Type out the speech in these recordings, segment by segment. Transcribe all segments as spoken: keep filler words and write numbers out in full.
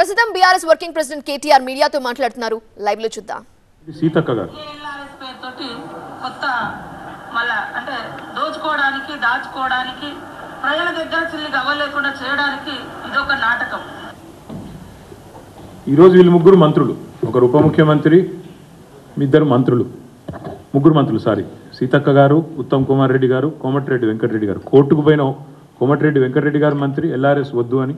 ప్రస్తుతం BRS working president KTR మీడియాతో మాట్లాడుతున్నారు. లైవ్ లో చూద్దాం. సీతక్క గారు ఏఎల్ఆర్ఎస్ పేరుతోటి కొత్త మళ్ళా అంటే దోచుకోవడానికి దాచుకోవడానికి ప్రజల దగ్గర చిల్లిగా అవ్వలేకుండా చేయడానికి ఇదొక నాటకం. ఈరోజు వీళ్ళు ముగ్గురు మంత్రులు, ఒకరు ఉప ముఖ్యమంత్రి, ఇద్దరు మంత్రులు, ముగ్గురు మంత్రులు సారీ సీతక్క గారు, ఉత్తమ్ కుమార్ రెడ్డి గారు, కోమటిరెడ్డి వెంకటరెడ్డి గారు. కోర్టుకు పోయిన కోమటిరెడ్డి వెంకటరెడ్డి గారు మంత్రి, ఎల్ఆర్ఎస్ వద్దు అని,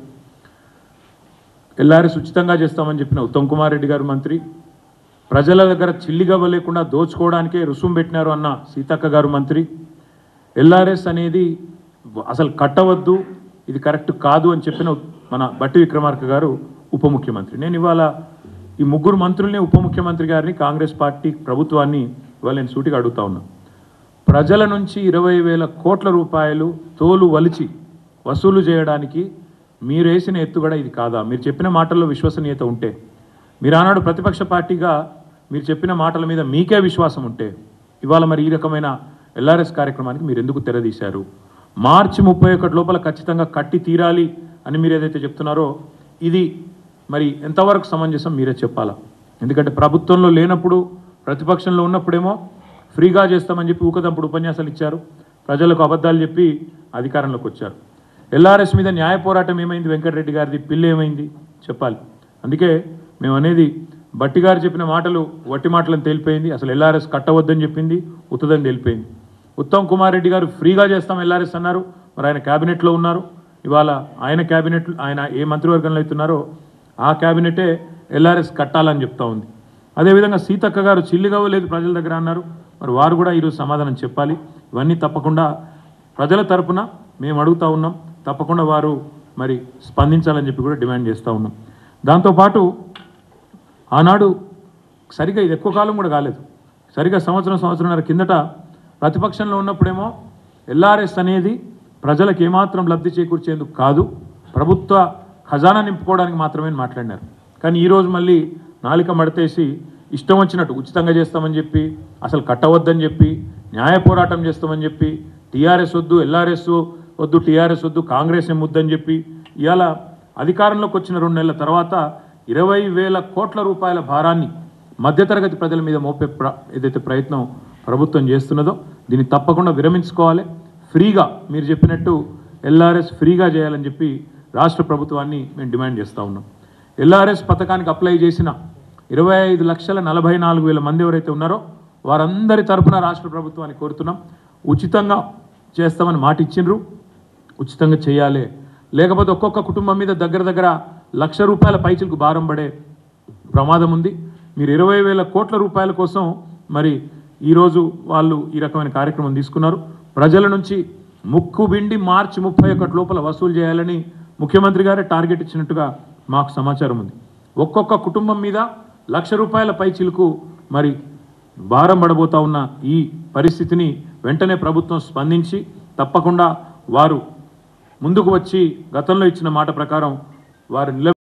ఎల్ఆర్ఎస్ ఉచితంగా చేస్తామని చెప్పిన ఉత్తమ్ కుమార్ రెడ్డి గారు మంత్రి, ప్రజల దగ్గర చిల్లిగవ్వ లేకుండా దోచుకోవడానికే రుసుము పెట్టినారు అన్న సీతక్క గారు మంత్రి, ఎల్ఆర్ఎస్ అనేది అసలు కట్టవద్దు, ఇది కరెక్ట్ కాదు అని చెప్పిన మన బట్టి విక్రమార్క గారు ఉప ముఖ్యమంత్రి. నేను ఇవాళ ఈ ముగ్గురు మంత్రుల్ని, ఉప ముఖ్యమంత్రి గారిని, కాంగ్రెస్ పార్టీ ప్రభుత్వాన్ని ఇవాళ నేను సూటిగా అడుగుతా ఉన్నా. ప్రజల నుంచి ఇరవై వేల కోట్ల రూపాయలు తోలు వలిచి వసూలు చేయడానికి మీరు వేసిన ఎత్తుగడ ఇది కాదా? మీరు చెప్పిన మాటల్లో విశ్వసనీయత ఉంటే, మీరు ఆనాడు ప్రతిపక్ష పార్టీగా మీరు చెప్పిన మాటల మీద మీకే విశ్వాసం ఉంటే, ఇవాళ మరి ఈ రకమైన ఎల్ఆర్ఎస్ కార్యక్రమానికి మీరు ఎందుకు తెరదీశారు? మార్చి ముప్పై ఒకటి లోపల ఖచ్చితంగా కట్టి తీరాలి అని మీరు ఏదైతే చెప్తున్నారో ఇది మరి ఎంతవరకు సమంజసం మీరే చెప్పాలా. ఎందుకంటే ప్రభుత్వంలో లేనప్పుడు, ప్రతిపక్షంలో ఉన్నప్పుడేమో ఫ్రీగా చేస్తామని చెప్పి ఊకదంపుడు ఉపన్యాసాలు ఇచ్చారు, ప్రజలకు అబద్ధాలు చెప్పి అధికారంలోకి వచ్చారు. ఎల్ఆర్ఎస్ మీద న్యాయ పోరాటం ఏమైంది? వెంకటరెడ్డి గారిది పిల్లి ఏమైంది చెప్పాలి. అందుకే మేము అనేది బట్టి గారు చెప్పిన మాటలు వట్టి మాటలను తేలిపోయింది. అసలు ఎల్ఆర్ఎస్ కట్టవద్దని చెప్పింది ఉత్తదని తేలిపోయింది. ఉత్తమ్ కుమార్ రెడ్డి గారు ఫ్రీగా చేస్తాం ఎల్ఆర్ఎస్ అన్నారు, మరి ఆయన క్యాబినెట్లో ఉన్నారు. ఇవాళ ఆయన క్యాబినెట్, ఆయన ఏ మంత్రివర్గంలో అవుతున్నారో ఆ క్యాబినెటే ఎల్ఆర్ఎస్ కట్టాలని చెప్తా ఉంది. అదేవిధంగా సీతక్క గారు చిల్లిగవ్వలేదు ప్రజల దగ్గర అన్నారు, మరి వారు కూడా ఈరోజు సమాధానం చెప్పాలి. ఇవన్నీ తప్పకుండా ప్రజల తరపున మేము అడుగుతూ ఉన్నాం, తప్పకుండా వారు మరి స్పందించాలని చెప్పి కూడా డిమాండ్ చేస్తూ ఉన్నాం. దాంతోపాటు ఆనాడు సరిగా ఇది ఎక్కువ కాలం కూడా కాలేదు, సరిగా సంవత్సరం సంవత్సరంన్నర కిందట ప్రతిపక్షంలో ఉన్నప్పుడేమో ఎల్ఆర్ఎస్ అనేది ప్రజలకు ఏమాత్రం లబ్ధి చేకూర్చేందుకు కాదు, ప్రభుత్వ ఖజానా నింపుకోవడానికి మాత్రమే మాట్లాడినారు. కానీ ఈరోజు మళ్ళీ నాలిక మడతేసి ఇష్టం వచ్చినట్టు ఉచితంగా చేస్తామని చెప్పి, అసలు కట్టవద్దని చెప్పి, న్యాయ పోరాటం చేస్తామని చెప్పి, టీఆర్ఎస్ వద్దు, ఎల్ఆర్ఎస్ వద్దు, టీఆర్ఎస్ వద్దు, కాంగ్రెస్ ఏం వద్దని చెప్పి, ఇవాళ అధికారంలోకి వచ్చిన రెండు నెలల తర్వాత ఇరవై వేల కోట్ల రూపాయల భారాన్ని మధ్యతరగతి ప్రజల మీద మోపే ప్ర ఏదైతే ప్రయత్నం ప్రభుత్వం చేస్తున్నదో దీన్ని తప్పకుండా విరమించుకోవాలి. ఫ్రీగా మీరు చెప్పినట్టు ఎల్ఆర్ఎస్ ఫ్రీగా చేయాలని చెప్పి రాష్ట్ర ప్రభుత్వాన్ని మేము డిమాండ్ చేస్తూ ఉన్నాం. ఎల్ఆర్ఎస్ పథకానికి అప్లై చేసిన ఇరవై ఐదు లక్షల నలభై నాలుగు వేల మంది ఎవరైతే ఉన్నారో వారందరి తరఫున రాష్ట్ర ప్రభుత్వాన్ని కోరుతున్నాం, ఉచితంగా చేస్తామని మాట ఇచ్చిండ్రు, ఉచితంగా చేయాలి. లేకపోతే ఒక్కొక్క కుటుంబం మీద దగ్గర దగ్గర లక్ష రూపాయల పైచిలకు భారం పడే ప్రమాదం ఉంది. మీరు ఇరవై వేల కోట్ల రూపాయల కోసం మరి ఈరోజు వాళ్ళు ఈ రకమైన కార్యక్రమం తీసుకున్నారు. ప్రజల నుంచి ముక్కు బిండి మార్చి ముప్పై ఒకటి లోపల వసూలు చేయాలని ముఖ్యమంత్రి గారే టార్గెట్ ఇచ్చినట్టుగా మాకు సమాచారం ఉంది. ఒక్కొక్క కుటుంబం మీద లక్ష రూపాయల పైచిలకు మరి భారం పడబోతా ఉన్న ఈ పరిస్థితిని వెంటనే ప్రభుత్వం స్పందించి తప్పకుండా వారు ముందుకు వచ్చి గతంలో ఇచ్చిన మాట ప్రకారం వారు నిల